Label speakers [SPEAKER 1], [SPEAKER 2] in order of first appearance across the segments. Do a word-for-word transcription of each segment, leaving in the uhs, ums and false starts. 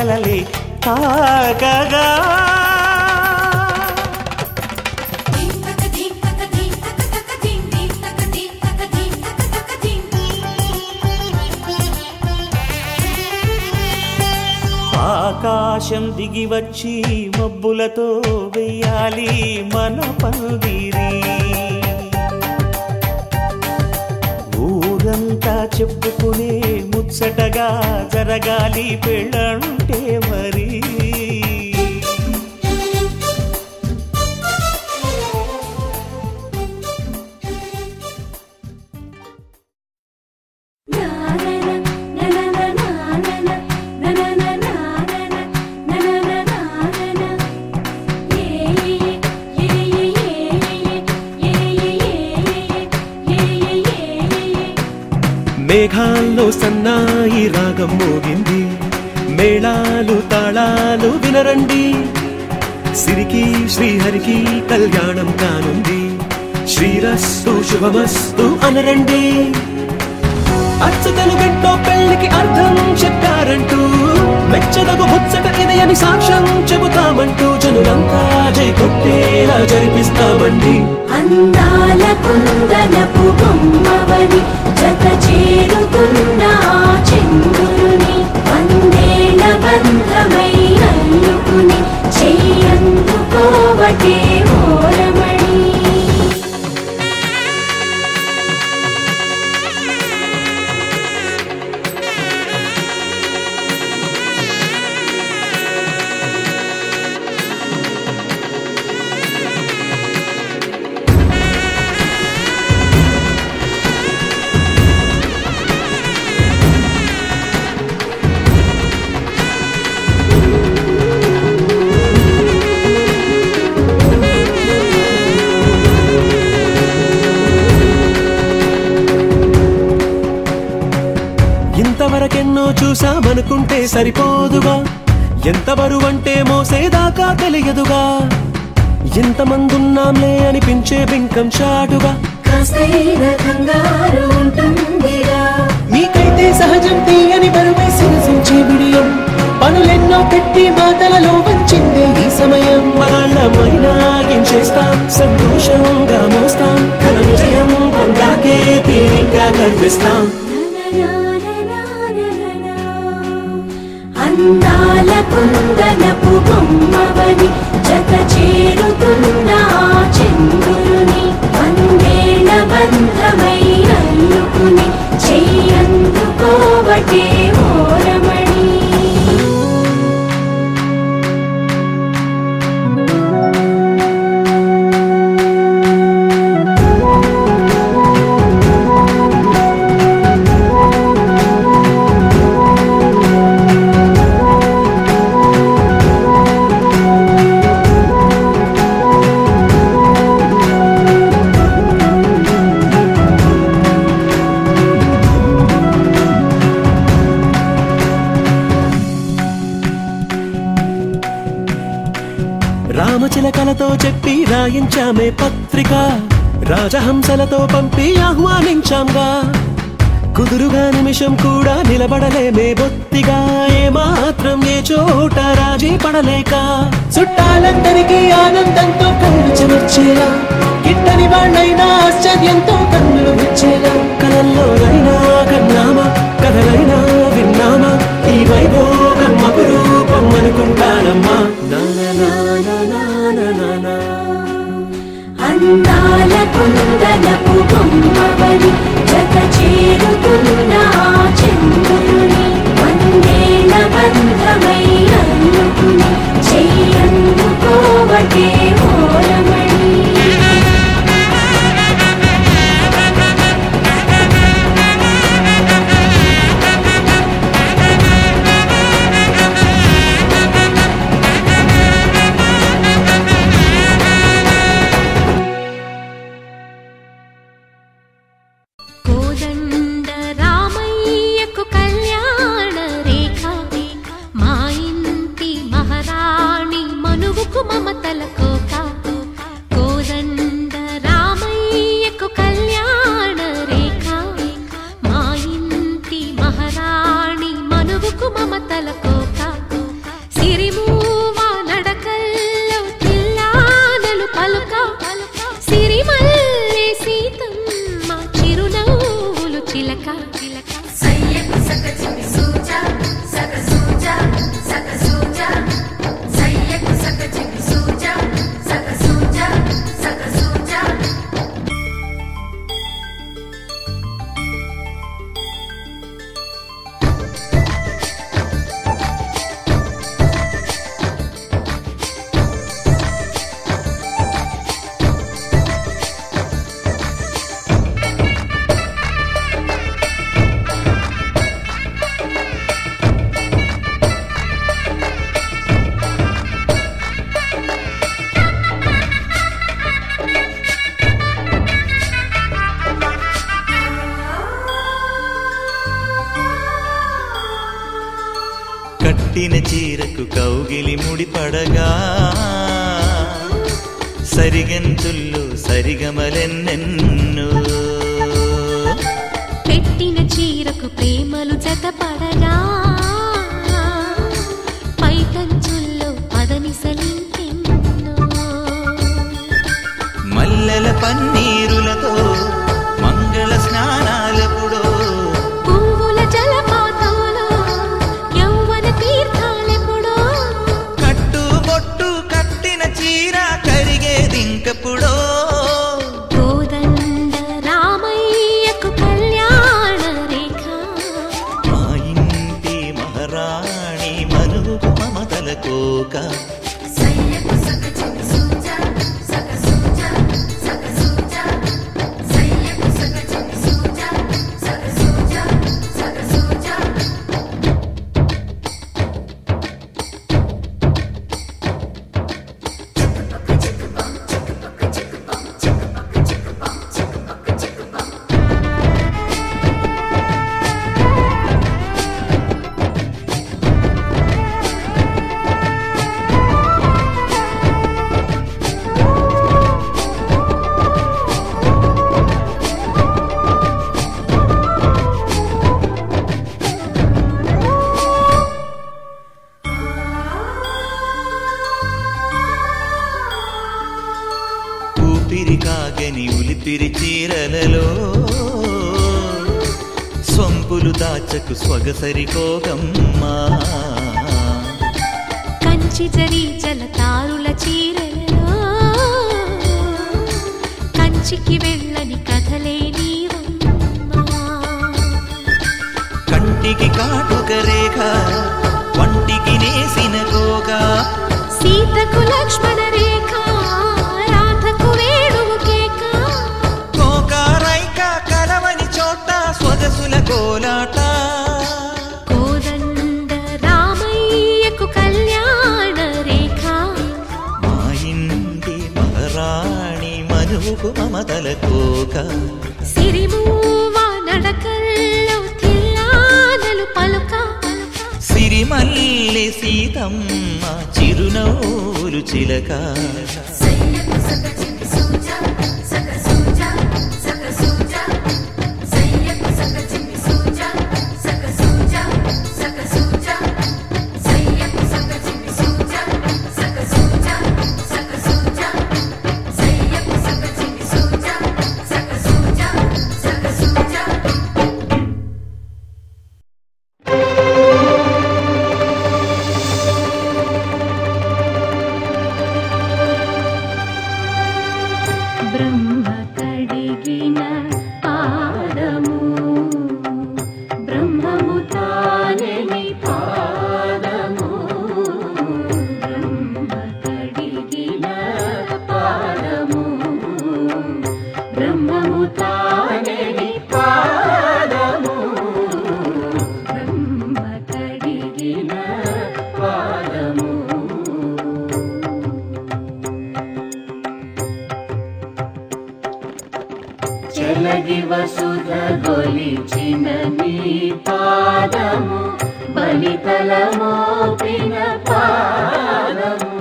[SPEAKER 1] కలలే తాగగా ఆకాశం దిగి వచ్చి మబ్బులతో వెయ్యాలి మన పందిరి ఊరంతా చెప్పుకునే ముచ్చటగా జరగాలి పెళ్ళంటే మరి
[SPEAKER 2] మేఘాల్లో సన్నాయి రాగం మోగింది మేళాలు తాళాలు వినరండి సిరికి శ్రీహరికి కళ్యాణం కానుంది శ్రీరస్తు శుభమస్తు అనరండి అచ్చతలు గంటో పెళ్లికి అర్థం చెప్పారంటూ మెచ్చదగు ముచ్చట ఇది అని సాక్ష్యం చెబుతామంటూ జనులంతా జై కొట్టేలా జరిపిస్తామండి
[SPEAKER 3] అందాల కుందనపు బొమ్మవని జత చేరుకున్న చంద్రుని వందేల బంధమై అల్లుకుని చెయ్యందుకోవటే ఓరమణి
[SPEAKER 2] ఇంతవరకెన్నో చూసామనుకుంటే సరిపోదుగా ఎంత బరువంటే మోసేదాకా తెలియదుగా ఎంతమందున్నాంలే అనిపించే బింకం చాటుగా మీకైతే సహజం తీయని బరువే సిరసించే బిడియం పనులెన్నో పెట్టి మాటలలో వచ్చిందే ఈ సమయం వాళ్ళమైనా ఏం చేస్తాం సంతోషంగా మోస్తాం ఘన విజయం పొందాకే తీరిగ్గా కనిపిస్తాం
[SPEAKER 3] అందాల కుందనపు బొమ్మవని జత చేరుతున్న చంద్రుని వందేల బంధమై అల్లుకుని చెయ్యందుకోవటే ఓరమణి
[SPEAKER 2] రామచిలకలతో చెప్పి రాయించామే పత్రిక రాజహంసలతో పంపి ఆహ్వానించాంగా కుదురుగా నిమిషం కూడా నిలబడలేమే బొత్తిగా ఏ మాత్రం ఏ చోట రాజీ పడలేక చుట్టాలందరికీ ఆనందంతో కళ్ళు చెమర్చేలా గిట్టని వాళ్ళైనా ఆశ్చర్యంతో కన్నులు విచ్చేలా కలల్లోనైనా కన్నామా కథలైనా విన్నామా ఈ వైభోగం అపురూపం అనుకుంటానమ్మా
[SPEAKER 3] అందాల కుందనపు బొమ్మవని జత చేరుకున్న చంద్రుని వందేల బంధమై అల్లుకుని చెయ్యందుకోవటే ఓరమణి
[SPEAKER 4] చీరకు కౌగిలి ముడిపడగా సరిగెంతుల్లో సరిగమలెన్నెన్నో
[SPEAKER 3] పెట్టిన చీరకు ప్రేమలు జతపడగా పైకంచుల్లో పదనిసలింకెన్నో
[SPEAKER 4] మల్లెల పన్నీరులతో మంగళ స్నానాలెప్పుడో
[SPEAKER 3] పువ్వుల జలపాతంలో యౌవన తీర్థాలెప్పుడో
[SPEAKER 4] కట్టుబొట్టు కట్టిన చీర కరిగేదింకప్పుడో
[SPEAKER 3] కోదండ రామయ్యకు కళ్యాణ రేఖ
[SPEAKER 4] మా ఇంటి మహారాణి మనువు మమతల కోక ఊపిరి కాగని ఉలిపిరి చీరలలో సొంపులు దాచకు స్వగసరి కోగమ్మా
[SPEAKER 3] కంచి జరి జలతారుల చీరలలో కంచికి వెళ్ళని కథలే నీవమ్మా
[SPEAKER 4] కంటికి కాటుక రేఖ వంటికి నేసిన కోగా
[SPEAKER 3] సీతకు లక్ష్మణ రేఖ రాధకు వేణువు కేక
[SPEAKER 4] కోకారైక కలవని చోట స్వగసుల కోలాట
[SPEAKER 3] కోదండ రామయ్యకు కళ్యాణ రేఖ
[SPEAKER 4] మా ఇంటి మహారాణి మనువుకు మమతల కోక
[SPEAKER 3] సిరిమూవ నడకల్లో తిల్లానలు పలుక
[SPEAKER 4] సిరిమల్లి సీతమ్మ చిరునవ్వులు చిలక
[SPEAKER 3] బ్రహ్మ కడిగిన పాదము బ్రహ్మము తానెని పాదము బ్రహ్మ కడిగిన పాదము బ్రహ్మము తానెని పాదము బ్రహ్మ కడిగిన పాదము చలగి వసుధ గొలిచిన నీ పాదము బలితల మోపిన పాదము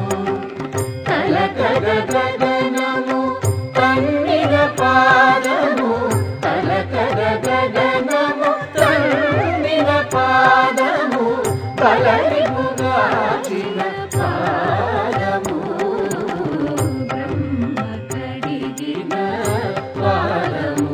[SPEAKER 3] కలకద గగనము తన్నిన పాదము కలకద గగనము తన్నిన పాదము బలరిముగాచిన పాదము బ్రహ్మ కడిగిన పాదము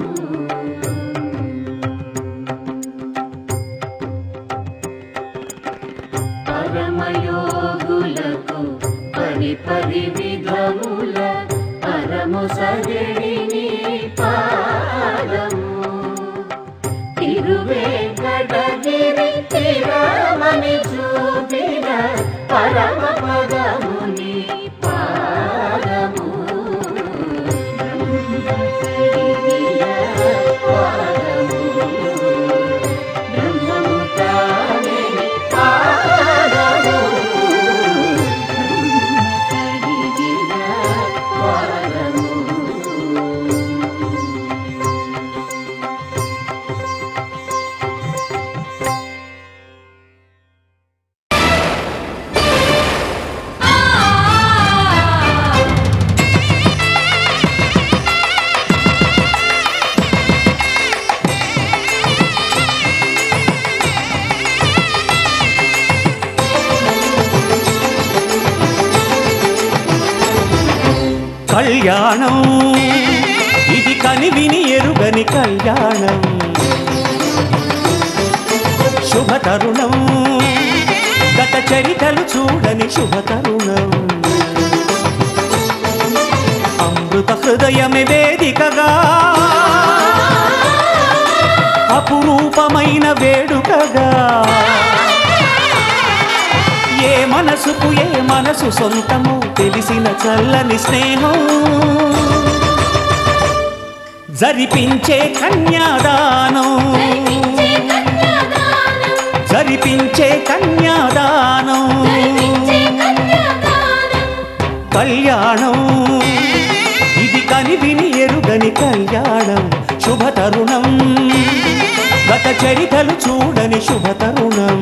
[SPEAKER 3] పరమయోగులకు పది పది విధముల పరము సగడిని పాదము తిరువేంకటగిరి తిరమని చూపిన పరమ పదముని పాదము బ్రహ్మ కడిగిన పాదము బ్రహ్మము తానెని పాదము బ్రహ్మ కడిగిన పాదము
[SPEAKER 1] కళ్యాణం ఇది కనివిని ఎరుగని కళ్యాణం శుభతరుణం గత చరితలు చూడని శుభతరుణం అమృత హృదయమే వేదికగా అపురూపమైన వేడుకగా ఏ మనసుకు ఏ మనసు సొంతము తెలిసిన చల్లని స్నేహం జరిపించే కన్యాదానం జరిపించే కన్యాదానం కళ్యాణం ఇది కనివిని ఎరుగని కళ్యాణం శుభతరుణం గత చరితలు చూడని శుభతరుణం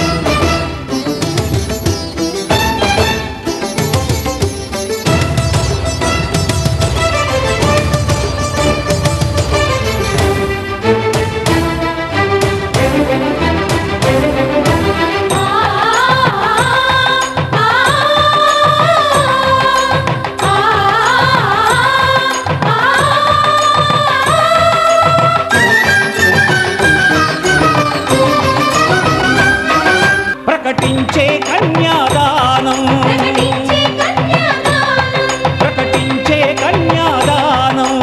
[SPEAKER 1] ప్రకటించే కన్యాదానం ప్రకటించే కన్యాదానం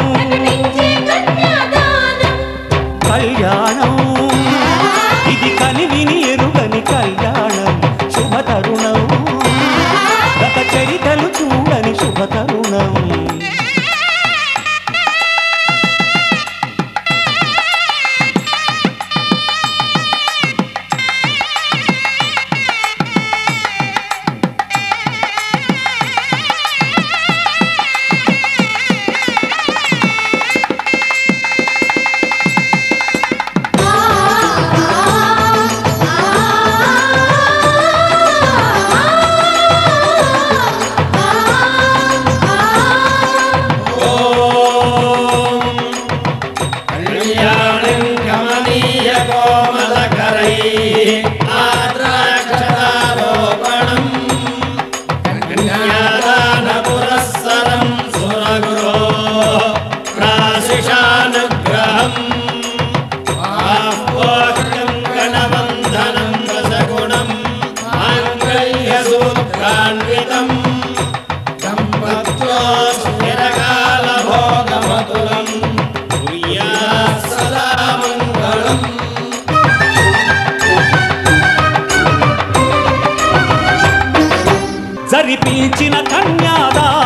[SPEAKER 1] కళ్యాణం ఇది కనివిని ఎరుగని కళ్యాణం శుభతరుణం గత చరితలు చూడని శుభతరుణం జరిపించిన కన్యాదానం